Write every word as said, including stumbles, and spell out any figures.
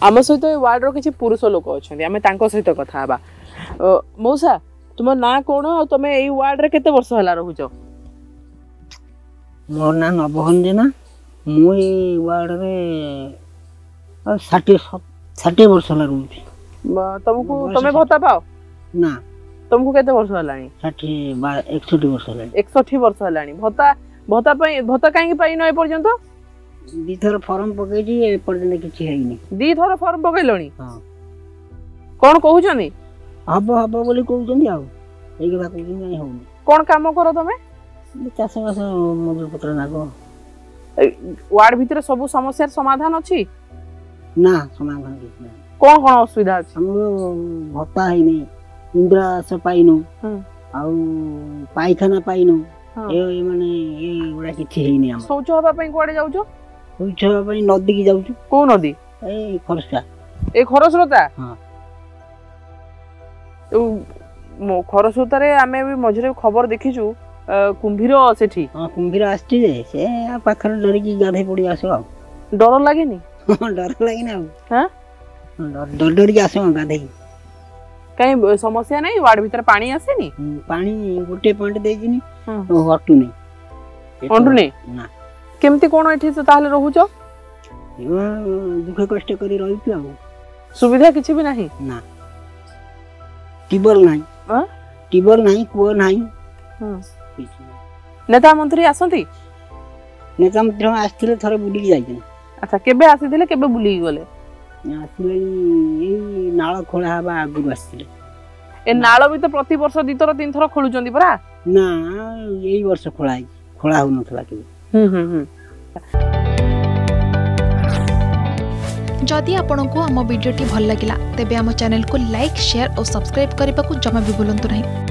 आम सहित वार्ड रो किछि पुरुष लोक अछन्ती आमे तांको सहित कथा हबा। मौसा तुम ना कोन आ तुम एई वार्ड रे केते वर्ष हला रहउछ? मोर ना नबहन जेना मु एई वार्ड रे साठ साठ वर्ष हला रहउछ। तुमको तुमे भत्ता पाओ ना? तुमको केते वर्ष हलानी? साठ इकसठ वर्ष हलानी। इकसठ वर्ष हलानी। भत्ता भत्ता पई भत्ता काहे पाई न ए पर्यंत? दी थर फॉर्म पकई जी ए पर्यंत किछि हेइनी। दी थर फॉर्म पकइलोनी? हां। कोन कहउछनी? हबो हबो बोली कहउछनी आ एई कथा कहउछनी नै होउनी। कोन काम करो तमे? चाष बास मजूर पत्र नागो। वार्ड भीतर सब समस्या समाधान अछि? ना समाधान किछ नै। कोन कोन असुविधा अछि? हमरो भत्ता हेइनी, इंदिरा आवास पाइनो, आउ पाइखाना पाइनो, ए माने ए गुडा किछि हेइनी। हम शौच हबा पई कोडे जाउछो? शौच हबा पई नदी की जाउछु। को नदी? ए खरसटा। ए खरस्रोता? हां। तो खरस्रोता रे आमे भी मझरे खबर देखिछु कुंभीर सेठी। हां कुंभीर आस्ति जे से आ पाखर डरी की गाधे पड़ी आसो। डर लागेनी? डर लागेनी आ। हां डर डर के आसो गाधे। कहीं समस्या नहीं? वार्ड भीतर पानी आसेनी? पानी गोटे पॉइंट देजिनी तो हटु नहीं। हटु नहीं ना। केमती कोन एठी से ताहले रहउछो? दुख कष्ट करी रहिछु आ। सुविधा किछि भी नहीं? ना। टिबल नहीं। हां टिबल नहीं, कुओ नहीं। हां नेता मंत्री आसंती? नेता मंत्री आस्थिले थरे बुली जाइछन। अच्छा केबे आसीथिले केबे बुली गले? आसिले एई नाळ खोला हबा आगु आसिले। ए नाळ भी तो प्रति वर्ष दी थर तीन थर खोलुचंदी परा? ना एई वर्ष खोला खोला हो नथला के। हम्म हम्म। जदि आपंक आम भिडी भल लगा तेब आम चैनल को लाइक शेयर और सब्सक्राइब करने को जमा भी भूलु नहीं।